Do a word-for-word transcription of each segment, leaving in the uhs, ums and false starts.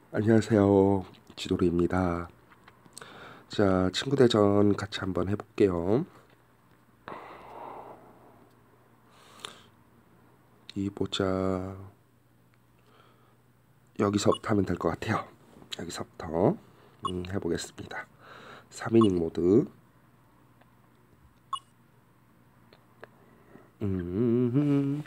안녕하세요. 지도리입니다. 자, 친구 대전 같이 한번 해볼게요. 이 보자. 여기서부터 하면 될 것 같아요. 여기서부터 음, 해보겠습니다. 삼 이닝 모드. 음,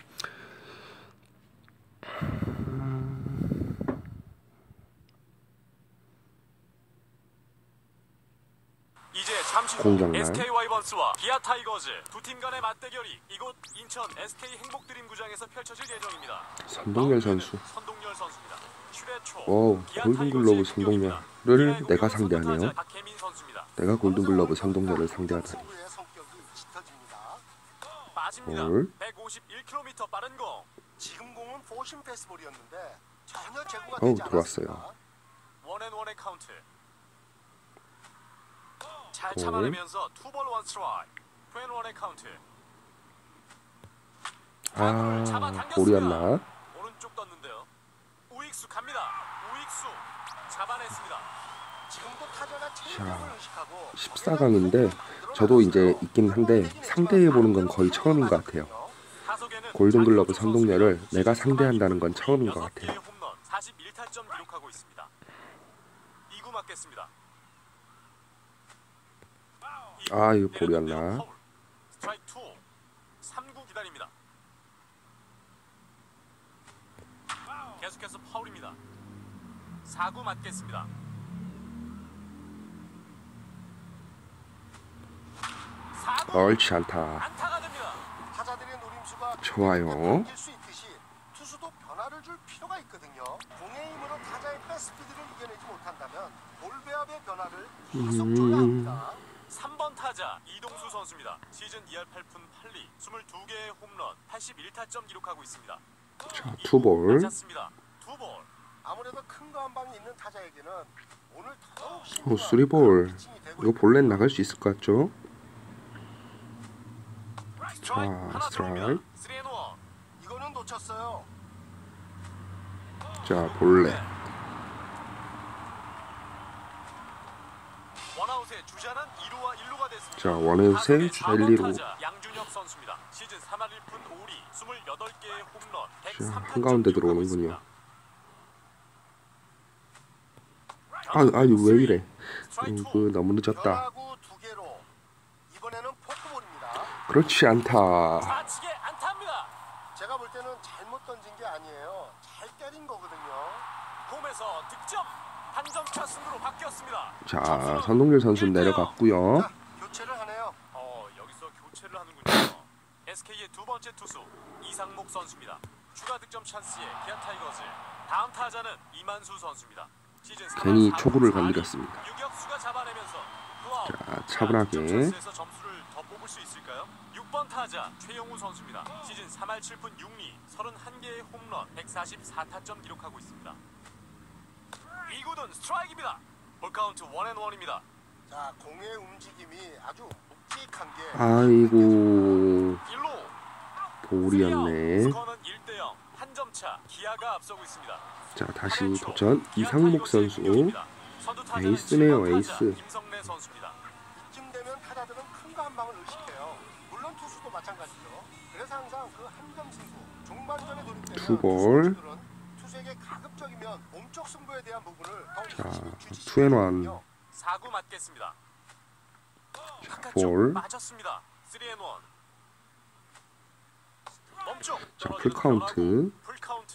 이제 잠시 후 공격만. 에스케이 와이번스와 기아 타이거즈 두 팀 간의 맞대결이 이곳 인천 에스케이 행복드림 구장에서 펼쳐질 예정입니다. 선동열 선수. 선동열 선수입니다. 최초 오, 골든글러브 선동열을 내가 상대하네요. 내가 골든글러브 선동열을 상대하다니. 빠집니다. 볼. 백오십일 킬로미터 빠른 공. 지금 공은 포심 패스볼이었는데 전혀 제구가 어우, 되지 들어왔어요. 않았습니다. 원앤원의 카운트. 잘 볼. 참아내면서 투볼 원 스트라이크. 투앤원의 카운트. 아, 볼이었나? 오른쪽 떴는데요. 우익수 갑니다. 우익수 잡아냈습니다. 지금도 타자가 체인지업을 의식하고 십사 강인데 저도 이제 있긴 한데 상대해보는 건 거의 처음인 것 같아요. 골든글러브 선동열을 내가 상대한다는 건 처음인 것 같아요. 사십일 타점 기록하고 있습니다. 이 구 맞겠습니다. 아, 이거 볼이었나? 스트라이크 투. 삼 구 기다립니다. 계속해서 파울입니다. 사 구 맞겠습니다. 옳지 않다. 안타가 됩니다. 타자들의 노림수가 좋아요. 수 있듯이 투수도 변화를 줄 필요가 있거든요. 공의 힘으로 타자의 패스피드를 이겨내지 못한다면 볼 배합의 변화를 계속 줘야 합니다. 삼 번 타자 이동수 선수입니다. 시즌 이 할 팔 푼 팔 리 이십이 개의 홈런 팔십일 타점 기록하고 있습니다. 자, 투볼. 맞았습니다. 투볼. 아무래도 큰 거 한 방이 있는 타자에게는 오늘 더욱 오, 쓰리볼. 이거 볼넷 나갈 수 있을 것 같죠? 자, 스트라이크. 이거는 놓쳤어요. 자, 볼넷. 원아웃에 주자는 이 루와 일 루가 됐습니다. 자, 원아웃에 주자 일, 이 루. 양준혁 선수입니다. 시즌 삼 할 일 푼 오 리 이십팔 개의 홈런 자, 한가운데 들어오는군요. 아, 아니 왜 이래? 이거 너무 늦었다. 이번에는 포크볼입니다. 그렇지 않다. 좌측에 안타입니다. 제가 볼 때는 잘못 던진 게 아니에요. 잘 때린 거거든요. 홈에서 득점. 한 점 차 승부로 바뀌었습니다. 자, 선동열 선수 내려갔고요. 자, 교체를 하네요. 어, 여기서 교체를 하는군요. 에스케이의 두 번째 투수 이상목 선수입니다. 추가 득점 찬스에 기아 타이거즈. 다음 타자는 이만수 선수입니다. 시즌 괜히 초구를 건드렸습니다. 유격수가 잡아내면서 자, 차분하게. 점수를 더 뽑을 수 있을까요? 육 번 타자 최영우 선수입니다. 시즌 삼 할 칠 푼 육 리 삼십일 개의 홈런 백사십사 타점 기록하고 있습니다. 이 구는 스트라이크입니다. 볼 카운트 원앤원입니다. 자, 공의 움직임이 아주 묵직한 게 아이고, 일 루 볼이었네. 스코어는 일 대 영. 한 점 차 기아가 앞서고 있습니다. 자, 다시 도전. 이상목 선수. 에이스네요, 에이스. 김성래 선수입니다. 이쯤 되면 타자들은 큰 거 한 방을 의식해요. 물론 투수도 마찬가지죠. 그래서 항상 그 한 점 승부, 종반전에 돌입되면 투볼. 투수에게 가급적이면 몸쪽 승부에 대한 부분을 자, 투앤원. 사 구 맞겠습니다. 자, 볼. 맞았습니다. 삼 앤 일. 멈춰. 자, 풀카운트. 풀카운트.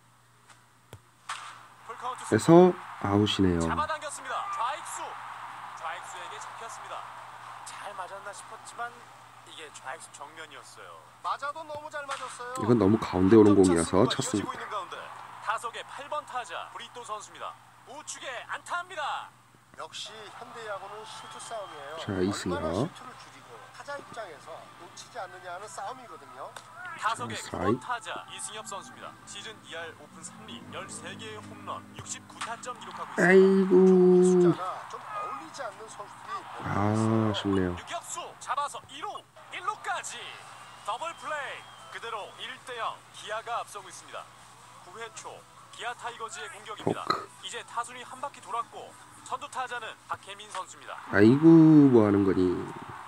에서 아웃이네요. 잡아당겼습니다. 좌익수. 좌익수에게 잡혔습니다. 잘 맞았나 싶었지만 이게 좌익수 정면이었어요. 맞아도 너무 잘 맞았어요. 이건 너무 가운데 오는 공이라서 쳤습니다. 타석의 팔 번 타자 브리또 선수입니다. 우측에 안타입니다. 역시 현대야구는 실투 싸움이에요. 자, 이승엽. 실투를 줄이고 타자 입장에서 놓치지 않느냐 하는 싸움이거든요. 타석의 구 번 타자 이승엽 선수입니다. 시즌 이 할 오 푼 삼 리 십삼 개의 홈런 육십구 타점 기록하고 있습니다. 아이고. 숫자가 좀 어울리지 않는 선수들이 아, 아쉽네요. 유격수 잡아서 이 루 일 루까지 더블 플레이. 그대로 일 대 영 기아가 앞서고 있습니다. 구 회 초 기아 타이거즈의 공격입니다. 포크. 이제 타순이 한 바퀴 돌았고 선두 타자는 박혜민 선수입니다. 아이고 뭐 하는 거니.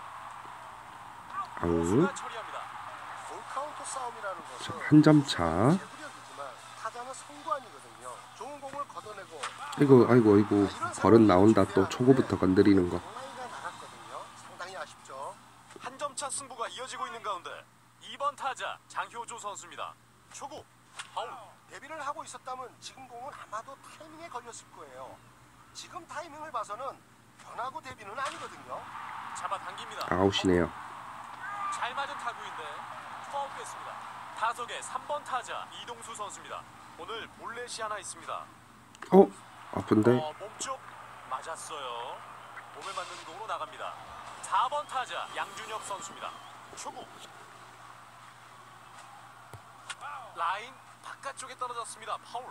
아우. 수가 처리합니다. 풀카운트 싸움이라는 것은 한 점 차. 제구력이지만 타자는 선구안이거든요. 좋은 공을 걷어내고 아이고 아이고 아이고 버릇 나온다. 또 초구부터 건드리는 거. 방망이가 나갔거든요. 상당히 아쉽죠. 한 점 차 승부가 이어지고 있는 가운데 이 번 타자 장효조 선수입니다. 초구 파울. 데뷔를 하고 있었다면 지금 공은 아마도 타이밍에 걸렸을 거예요. 지금 타이밍을 봐서는 변하고 데뷔는 아니거든요. 잡아당깁니다. 아웃이네요. 잘 맞은 타구인데 투아웃 됐습니다. 타석의 삼 번 타자 이동수 선수입니다. 오늘 볼넷이 하나 있습니다. 어? 아픈데? 어, 몸쪽 맞았어요. 몸에 맞는 공으로 나갑니다. 사 번 타자 양준혁 선수입니다. 초구 라인 바깥쪽에 떨어졌습니다. 파울.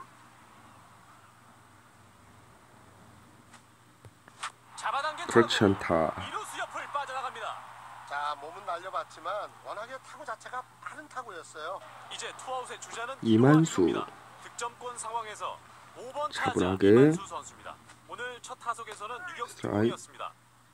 잡아당긴 그렇지 타구. 않다. 이루수 옆을 빠져나갑니다. 자, 몸은 날려봤지만 워낙에 타구 자체가 빠른 타구였어요. 이제 투아웃의 주자는 이만수. 이루환입니다. 득점권 상황에서 오 번 타자 차분하게. 이만수 선수입니다. 오늘 첫 타석에서는 유격수 스트라이크. 득점이었습니다.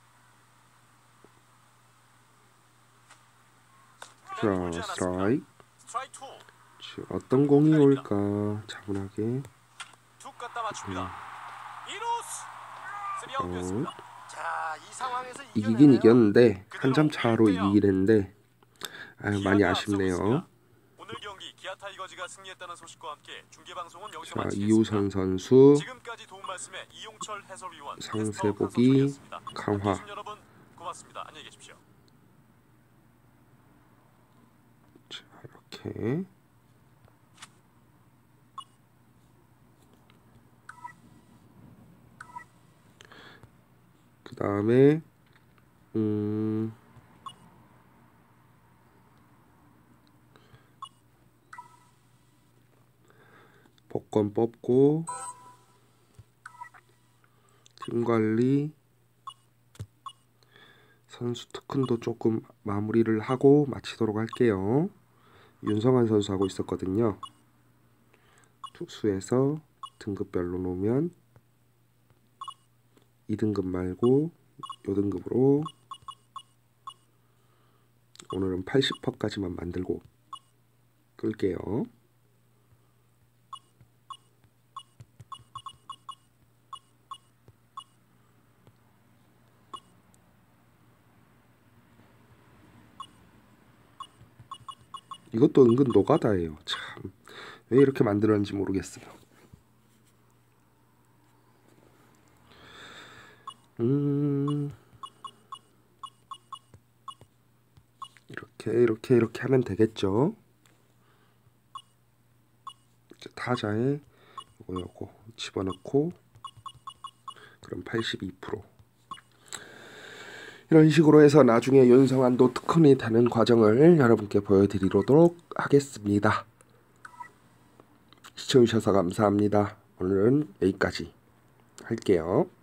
자, 스트라이크. 스트라이크 투. 자, 어떤 공이 올까? 차분하게. 툭 갖다 맞춥니다. 이루스 쓰리아웃 됐습니다. 자, 이 상황에서 이기긴 이겨내네요. 이겼는데 한 점 차로 이기긴 했는데 아, 많이 아쉽네요. 오늘 경기 기아 타이거즈가 승리했다는 소식과 함께 중계 방송은 여기서 자, 마치겠습니다. 이우선 선수 지금까지 도움 말씀에 이용철 해설위원, 상세복이 캐스터 강화. 감독님 여러분 고맙습니다. 안녕히 계십시오. 자, 이렇게 그 다음에 음 복권 뽑고 팀관리 선수 특훈도 조금 마무리를 하고 마치도록 할게요. 윤성환 선수 하고 있었거든요. 투수에서 등급별로 놓으면 이 등급 말고 요 등급으로 오늘은 팔십 퍼센트까지만 만들고 끌게요. 이것도 은근 노가다예요. 참, 왜 이렇게 만들었는지 모르겠어요. 음, 이렇게 이렇게 이렇게 하면 되겠죠. 이제 타자에 요거 요거 집어넣고 그럼 팔십이 퍼센트 이런 식으로 해서 나중에 윤성환도 특훈이 되는 과정을 여러분께 보여드리도록 하겠습니다. 시청해주셔서 감사합니다. 오늘은 여기까지 할게요.